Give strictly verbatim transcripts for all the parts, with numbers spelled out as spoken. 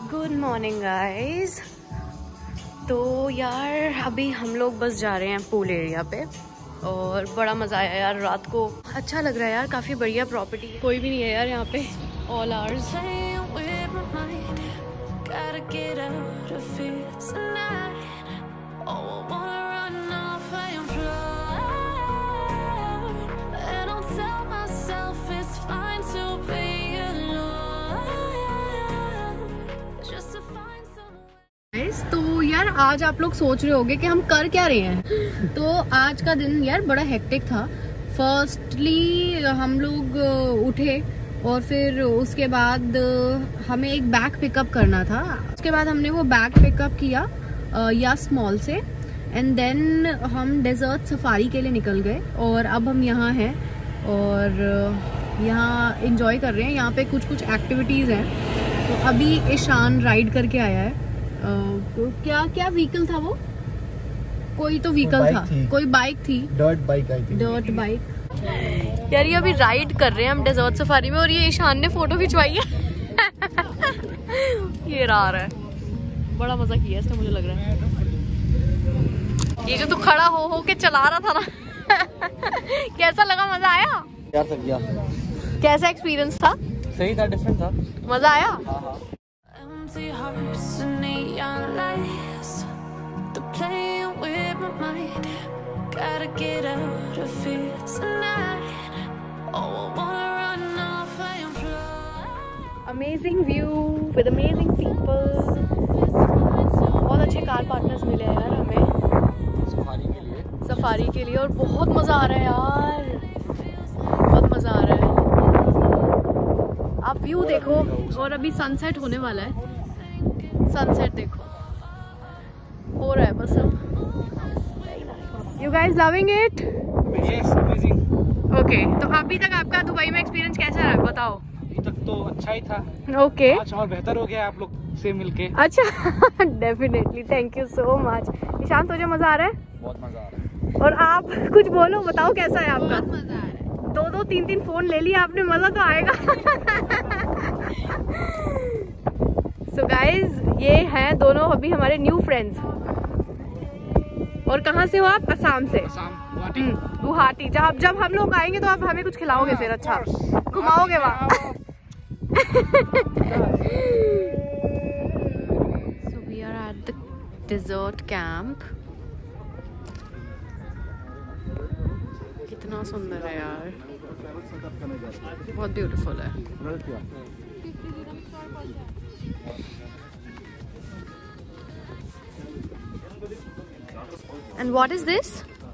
Good morning guys. तो यार अभी हम लोग बस जा रहे हैं पूल एरिया पे और बड़ा मज़ा आया यार। रात को अच्छा लग रहा है यार, काफ़ी बढ़िया प्रॉपर्टी। कोई भी नहीं है यार यहाँ पे, ऑल आवर्स। तो यार आज आप लोग सोच रहे होंगे कि हम कर क्या रहे हैं। तो आज का दिन यार बड़ा हेक्टिक था। फर्स्टली हम लोग उठे और फिर उसके बाद हमें एक बैग पिकअप करना था। उसके बाद हमने वो बैग पिकअप किया यस मॉल से एंड देन हम डेजर्ट सफारी के लिए निकल गए और अब हम यहाँ हैं और यहाँ एंजॉय कर रहे हैं। यहाँ पे कुछ कुछ एक्टिविटीज़ हैं। तो अभी ईशान राइड करके आया है। Uh, क्या क्या व्हीकल था वो? कोई तो व्हीकल था, कोई बाइक थी, डर्ट बाइक आई थी। डर्ट बाइक यार। ये अभी राइड कर रहे हैं हम डेजर्ट सफारी में और ये ईशान ने फोटो खिंचवाई है। ये रहा है, बड़ा मजा किया इसने मुझे लग रहा है। ये जो तू खड़ा हो हो के चला रहा था ना कैसा लगा? मजा आया यार? सब गया। कैसा एक्सपीरियंस था? सही था, डिफरेंट था, मजा आया। हाँ हाँ। Hearts and neon lights, they're playing with my mind. Gotta get out of here tonight. Oh, I wanna run off and fly. Amazing view with amazing people. बहुत अच्छे कार पार्टनर्स मिले हैं यार हमें सफारी के लिए सफारी के लिए और बहुत मजा आ रहा है यार, बहुत मजा आ रहा है। आप व्यू देखो और अभी सनसेट होने वाला है। सनसेट देखो हो रहा है बस अब। You guys loving it? Yes, amazing. Okay, तो अभी तक आपका दुबई में एक्सपीरियंस कैसा रहा बताओ? अभी तक तो अच्छा ही था। Okay okay. आज और बेहतर हो गया आप लोग से मिलके। अच्छा definitely, thank you so much. Ishaan तुझे मजा आ रहा है? बहुत मजा आ रहा है। और आप कुछ बोलो, बताओ कैसा है आपका? बहुत मजा आ रहा है। दो दो तीन तीन फोन ले लिया आपने, मजा तो आएगा। सो so गाइज ये हैं दोनों अभी हमारे न्यू फ्रेंड्स। और कहाँ से हो आप? असम से? गुवाहाटी। गुवाहाटी। जब जब हम लोग आएंगे तो आप हमें कुछ खिलाओगे फिर? अच्छा घुमाओगे वहाँ? So we are at the desert camp। कितना सुंदर है यार, बहुत ब्यूटीफुल है। And what is this?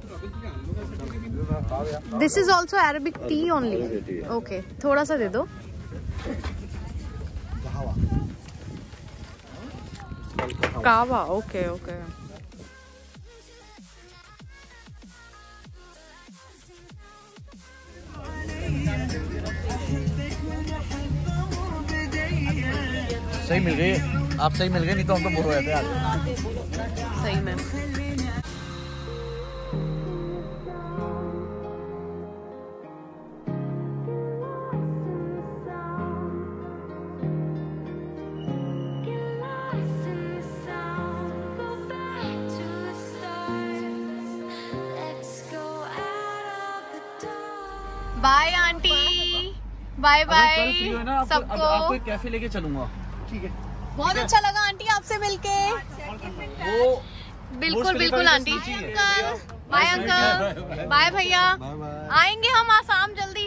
This is also Arabic tea only. Okay, थोड़ा सा दे दो। कावा। Okay okay. सही मिल गई, आप सही मिल गए, नहीं तो हम तो बोर हो जाते हैं। सही में बाय आंटी, बाय बाय सबको। आपको एक कैफे लेके चलूंगा। ठीक है, बहुत अच्छा लगा आंटी आपसे मिलके। वो बिल्कुल बिल्कुल aunty. Uncle bye, uncle bye, भैया आएंगे हम आसाम जल्दी।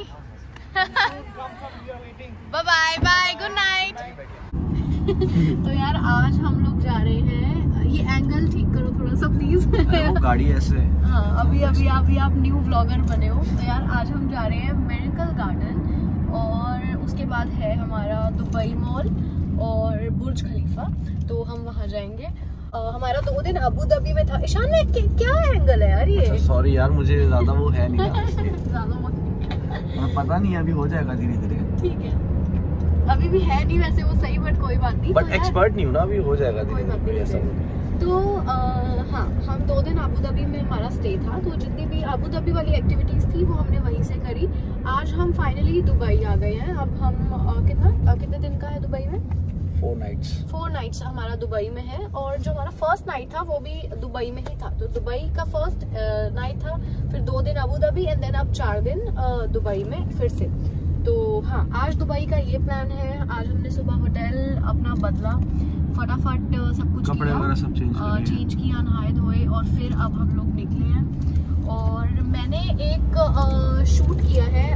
Bye bye bye, good night. तो यार आज हम लोग जा रहे हैं, ये एंगल ठीक करो थोड़ा सा प्लीज। गाड़ी ऐसे। हाँ अभी अभी अभी आप न्यू व्लॉगर बने हो। तो यार आज हम जा रहे हैं मेडिकल गार्डन और उसके बाद है हमारा दुबई मॉल और बुर्ज खलीफा। तो हम वहाँ जाएंगे। आ, हमारा दो दिन अबू धाबी में था। ईशान में क्या एंगल है यार ये? सॉरी यार, मुझे ज्यादा वो है नहीं ज्यादा पता नहीं, अभी हो जाएगा धीरे धीरे। ठीक है, अभी भी है नहीं वैसे वो सही, बट कोई बात नहीं। बट एक्सपर्ट नहीं हूँ ना, अभी हो जाएगा धीरे धीरे। तो आ, हाँ हम दो दिन अबू धाबी में हमारा स्टे था। तो जितनी भी अबू धाबी वाली एक्टिविटीज थी वो हमने वहीं से करी। आज हम फाइनली दुबई आ गए हैं। अब हम आ, कितना आ, कितने दिन का है दुबई में? फोर नाइट्स फोर नाइट्स हमारा दुबई में है, और जो हमारा फर्स्ट नाइट था वो भी दुबई में ही था। तो दुबई का फर्स्ट नाइट था, फिर दो दिन अबू धाबी एंड देन अब चार दिन दुबई में फिर से। तो हाँ, आज दुबई का ये प्लान है। आज हमने सुबह होटल अपना बदला, फटाफट सब कुछ कपड़े वगैरह सब चेंज किए, चेंज किया, नहाए धोए, और फिर अब हम लोग निकले हैं। और मैंने एक आ, शूट किया है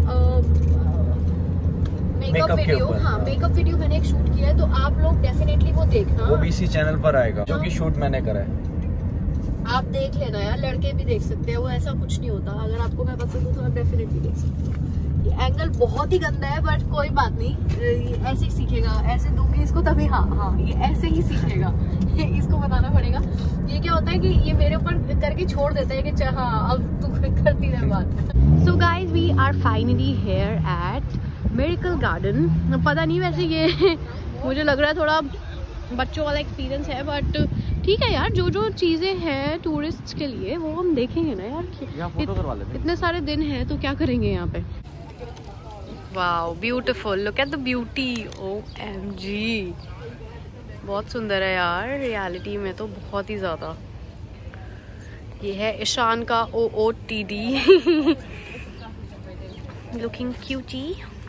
मेकअप वीडियो, हाँ मेकअप वीडियो मैंने एक शूट किया है, तो आप लोग डेफिनेटली वो देखना, वो भी इसी चैनल पर आएगा जो कि शूट मैंने करा है। आप देख लेना यार, लड़के भी देख सकते हैं, वो ऐसा कुछ नहीं होता। अगर आपको मैं पसंद हूँ तो आप डेफिनेटली देख सकते हो। ये एंगल बहुत ही गंदा है बट कोई बात नहीं, ये ऐसे ही सीखेगा, ऐसे दूंगी इसको तभी, हाँ हाँ ये ऐसे ही सीखेगा। ये इसको बताना पड़ेगा। ये क्या होता है कि ये मेरे ऊपर करके छोड़ देता है कि हाँ अब तू करती रह बात। So guys we are finally here at miracle garden. पता नहीं वैसे ये मुझे लग रहा है थोड़ा बच्चों वाला एक्सपीरियंस है, बट ठीक है यार, जो जो चीजें हैं टूरिस्ट के लिए वो हम देखेंगे ना यार। फोटो करवा लेते हैं। इतने सारे दिन हैं तो क्या करेंगे यहाँ पे। Wow beautiful, look at the beauty, O M G, बहुत सुंदर है यार। रियलिटी में तो बहुत ही ज्यादा। ये है ईशान का O O T D looking cutie.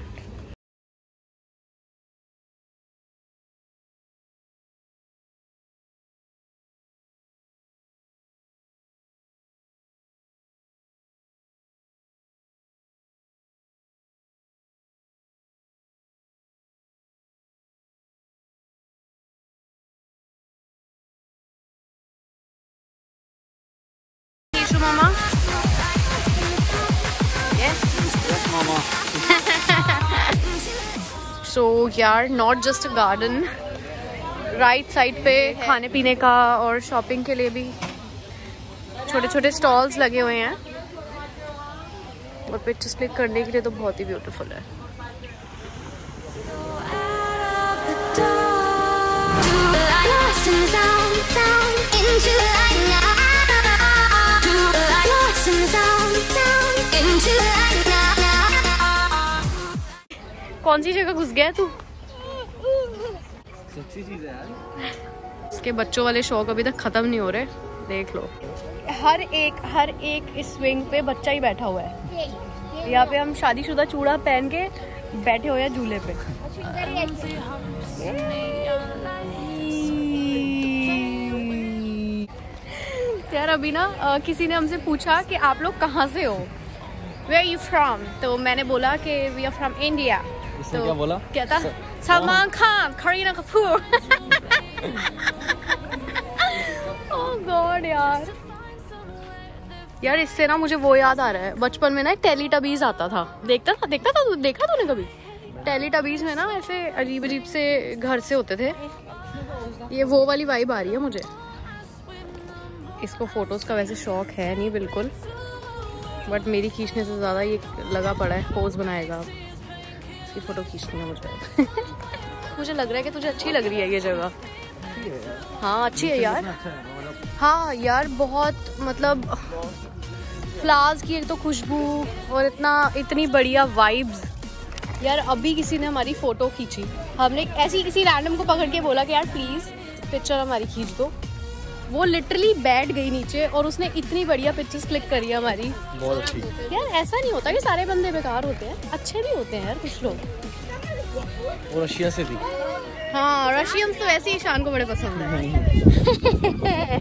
Mama, yes, yes mama. So यार, not just a garden, right side पे खाने पीने का और शॉपिंग के लिए भी छोटे छोटे स्टॉल्स लगे हुए हैं, और पिक्चर्स क्लिक करने के लिए तो बहुत ही ब्यूटीफुल है। कौन सी जगह घुस गया तू? सेक्सी चीज है यार। इसके बच्चों वाले शौक अभी तक खत्म नहीं हो रहे, देख लो। हर एक हर एक इस स्विंग पे बच्चा ही बैठा हुआ है। यहाँ पे हम शादीशुदा चूड़ा पहन के बैठे हुए हैं झूले पे। यार अभी ना आ, किसी ने हमसे पूछा कि आप लोग कहाँ से हो, Where are you from? तो मैंने बोला कि we are from India। तो क्या बोला? क्या था? सलमान खान, करीना कपूर। ओह गॉड यार। यार इससे ना मुझे वो याद आ रहा है, बचपन में ना एक टेलीटबीज आता था, देखता था देखता था तू देखा तूने कभी? टेलीटबीज में ना ऐसे अजीब अजीब से घर से होते थे। ये वो वाली वाइब आ रही है मुझे। इसको फोटोज का वैसे शौक है नहीं बिल्कुल, बट मेरी खींचने से ज़्यादा ये लगा पड़ा है पोज बनाएगा, इसकी फ़ोटो खींचनी है मुझे। मुझे लग रहा है कि तुझे अच्छी लग रही है ये जगह। हाँ अच्छी है यार। हाँ यार बहुत, मतलब फ्लावर्स की एक तो खुशबू और इतना इतनी बढ़िया वाइब्स। यार अभी किसी ने हमारी फ़ोटो खींची, हमने ऐसी किसी रैंडम को पकड़ के बोला कि यार प्लीज़ पिक्चर हमारी खींच दो। वो लिटरली बैठ गई नीचे और उसने इतनी बढ़िया पिक्चर्स क्लिक करी हमारी, बहुत अच्छी। यार ऐसा नहीं होता कि सारे बंदे बेकार होते हैं, अच्छे भी होते हैं यार कुछ लोग। वो रशिया से थी। हाँ रशियंस तो वैसे ही ईशान को बड़े पसंद है।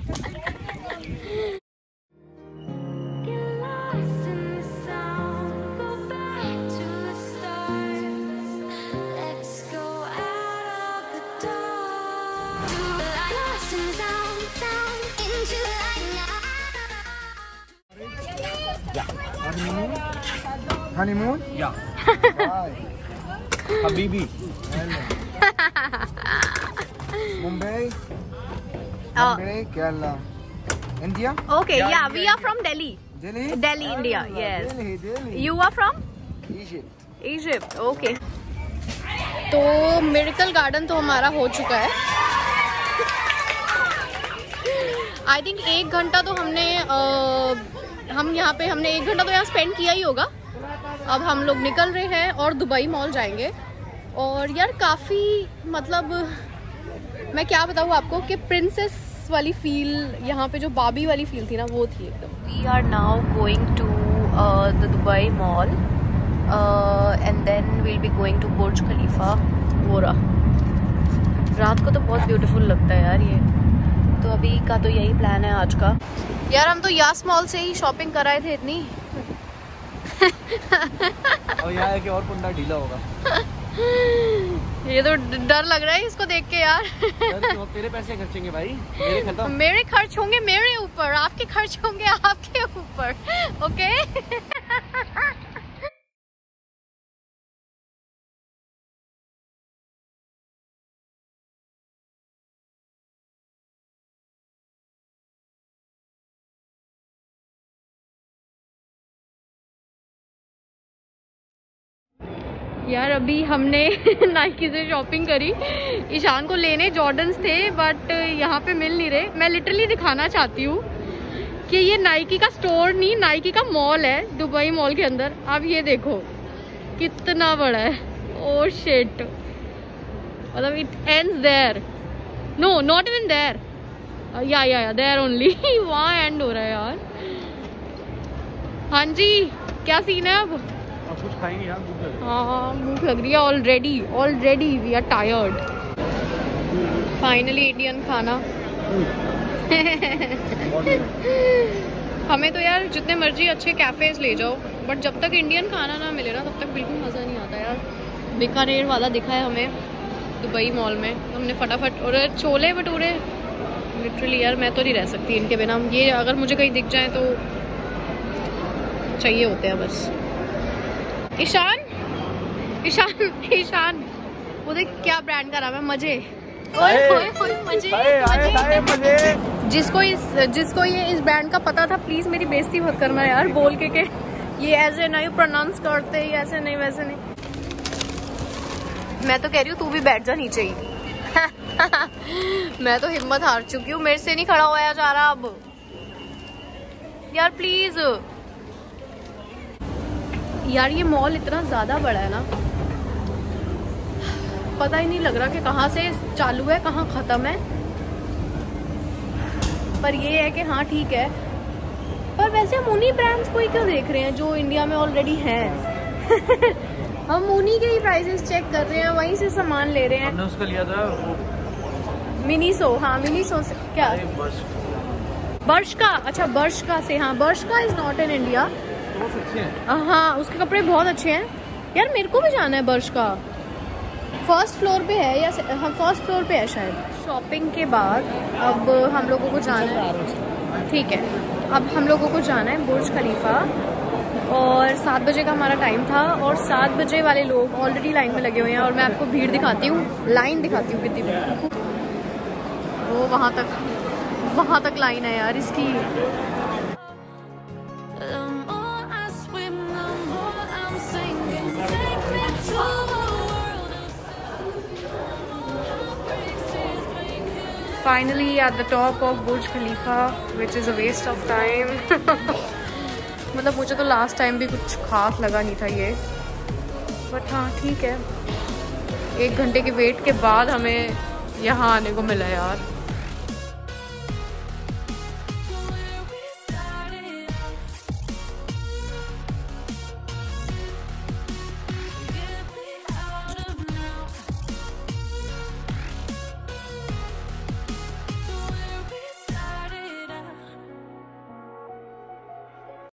Honeymoon? Honeymoon? Yeah. Bye. Habibi. Mumbai? Mumbai, Kerala. India? Okay, yeah, yeah, we are from Delhi. Delhi? Delhi, India, yes. Delhi, Delhi. You are from? Egypt. Egypt, okay. तो मिरेकल गार्डन तो हमारा हो चुका है। आई थिंक एक घंटा तो हमने आ, हम यहाँ पे हमने एक घंटा तो यहाँ स्पेंड किया ही होगा। अब हम लोग निकल रहे हैं और दुबई मॉल जाएंगे। और यार काफ़ी मतलब मैं क्या बताऊँ आपको कि प्रिंसेस वाली फील, यहाँ पे जो बाबी वाली फील थी ना वो थी एकदम। We are now going to the Dubai mall and then we'll be going to Burj Khalifa. वो रहा, रात को तो बहुत ब्यूटीफुल लगता है यार ये। तो अभी का तो यही प्लान है आज का। यार हम तो यास मॉल से ही शॉपिंग कर रहे थे इतनी। और यार कि और कुंडा ढीला होगा। ये तो डर लग रहा है इसको देख के यार। तेरे पैसे खर्चेंगे भाई, मेरे खत्म। मेरे खर्च होंगे मेरे ऊपर, आपके खर्च होंगे आपके ऊपर। ओके यार अभी हमने नाइकी से शॉपिंग करी। ईशान को लेने जॉर्डन्स थे बट यहाँ पे मिल नहीं रहे। मैं लिटरली दिखाना चाहती हूँ कि ये नाइकी का स्टोर नहीं, नाइकी का मॉल है दुबई मॉल के अंदर। अब ये देखो कितना बड़ा है। ओह शिट, मतलब it ends there. No not even there, yeah yeah या देयर ओनली। वहाँ एंड हो रहा है यार। हाँ जी, क्या सीन है अब? कुछ खाएंगे यार, भूख लग रही है। हाँ भूख लग रही है already. Already we are tired. Finally Indian खाना। हमें तो यार जितने मर्जी अच्छे कैफेज ले जाओ बट जब तक इंडियन खाना ना मिले ना तब तक बिल्कुल मज़ा नहीं आता यार। बीकानेर वाला दिखा है हमें दुबई मॉल में, हमने फटाफट। और छोले भटूरे लिटरली यार मैं तो नहीं रह सकती इनके बिना। ये अगर मुझे कहीं दिख जाए तो चाहिए होते हैं बस। ईशान ईशान ईशान वो देख क्या ब्रांड का नाम है, मजे। ओए ओए ओए मजे मजे मजे। जिसको इस जिसको ये इस ब्रांड का पता था प्लीज मेरी बेइज्जती मत करना यार बोल के के ये ऐसे नहीं प्रोनाउंस करते, ये ऐसे नहीं वैसे नहीं। मैं तो कह रही हूँ तू भी बैठ जा नीचे ही। मैं तो हिम्मत हार चुकी हूँ, मेरे से नहीं खड़ा होया जा रहा अब यार प्लीज। यार ये मॉल इतना ज्यादा बड़ा है ना, पता ही नहीं लग रहा कि कहाँ से चालू है कहाँ खत्म है। पर ये है कि हाँ ठीक है। पर वैसे हम उन्हीं ब्रांड्स को ही क्यों देख रहे हैं जो इंडिया में ऑलरेडी हैं। हम उन्हीं के ही प्राइसेस चेक कर रहे हैं, वहीं से सामान ले रहे हैं। हमने उसका लिया था वो मिनीसो। हाँ मिनीसो से क्या बर्श का? अच्छा बर्श का से। हाँ बर्श का इज नॉट इन इंडिया। हाँ उसके कपड़े बहुत अच्छे हैं यार। मेरे को भी जाना है बर्श का। फर्स्ट फ्लोर पे है या हाँ फर्स्ट फ्लोर पे है शायद। शॉपिंग के बाद अब हम लोगों को जाना है, ठीक है, अब हम लोगों को जाना है बुर्ज खलीफा। और सात बजे का हमारा टाइम था और सात बजे वाले लोग ऑलरेडी लाइन में लगे हुए हैं। और मैं आपको भीड़ दिखाती हूँ, लाइन दिखाती हूँ कितनी भीड़। वो वहाँ तक वहाँ तक लाइन है यार इसकी। Finally at the top of Burj Khalifa, which is a waste of time. मतलब मुझे तो लास्ट टाइम भी कुछ खास लगा नहीं था ये, बट हाँ ठीक है। एक घंटे के वेट के बाद हमें यहाँ आने को मिला यार।